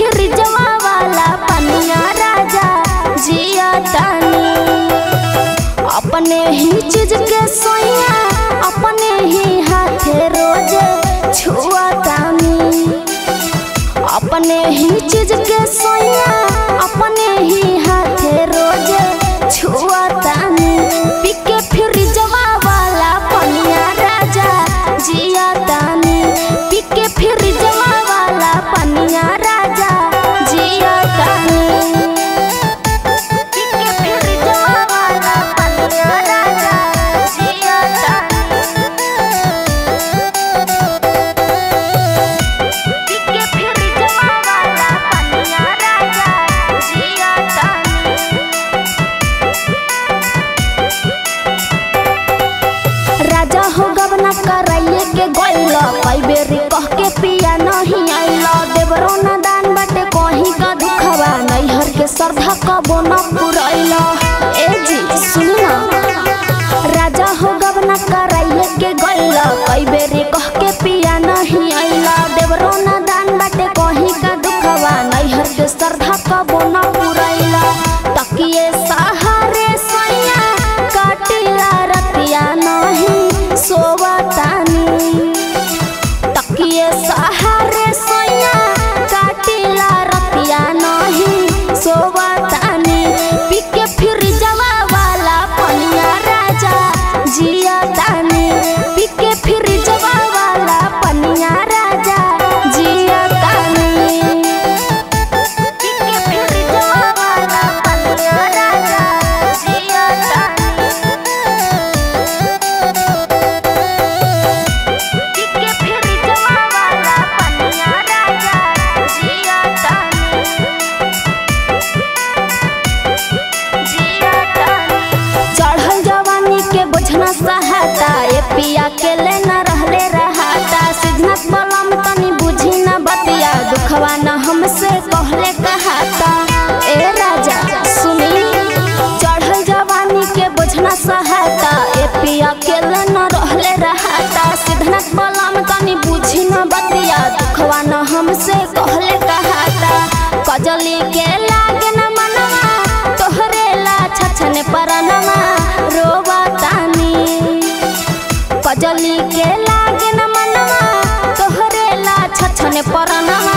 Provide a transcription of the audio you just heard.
फिर जवा वाला पनिया राजा जिया तानी। अपने ही चीज के सोइया अपने ही हाथे रोज छुआ तानी। अपने ही चीज के सोइया अपने ही हाथे रोज छुआ तानी। पीके फिर जवा वाला पनिया राजा जिया तानी। पीके फिर जवा वाला पनिया राजा जिया तानी। पीके फिर जवा वाला पनिया राजा जिया तानी। पीके फिर जवा वाला पनिया राजा जिया तानी। राजा हो गबना कराइए के गइल कई बेरी कह के पिया नहीं आइल। देवरो न दान बाटे कहीं का दुखवा नैहर के श्रद्धा कबो न पुरैल। ए जी सुनी ना, राजा हो गबना कराइए के गइल कई बेरी कह के पिया नहीं आइल। देवरो न दान बाटे कहीं का दुखवा नैहर के श्रद्धा कबो न पुरैल। तकिए सहारे सैया काटिला रतिया नहीं सोवा तानी। तकिए सहारे सैया काटिला रतिया नहीं सोवा तानी। पीके फिर जवा वाला पनिया राजा जिया तानी। पीके फिर जवा वाला पनिया राजा जिया तानी। पीके फिर जवा वाला पनिया राजा जिया तानी। पीके फिर जवा वाला पनिया राजा जिया तानी। जिया तानी। चढ़ल जवानी के बोझना सहाता ए पिया के ले न रहले रहाता। सिद्धनाथ बलम तनी बुझी न बतिया दुखवा न हमसे कहले कहाता। ए राजा सुनी, चढ़ल जवानी के बोझना सहाता ए पिया के ले न रहले रहाता। सिद्धनाथ बलम तनी बुझी न बतिया दुखवा न हमसे कहले कहाता। कजली के लागे न मनवा तोहरे ला छछने परनवा रोवा तानी। कजली के लागे न मनवा तोहरे ला छछने परनवा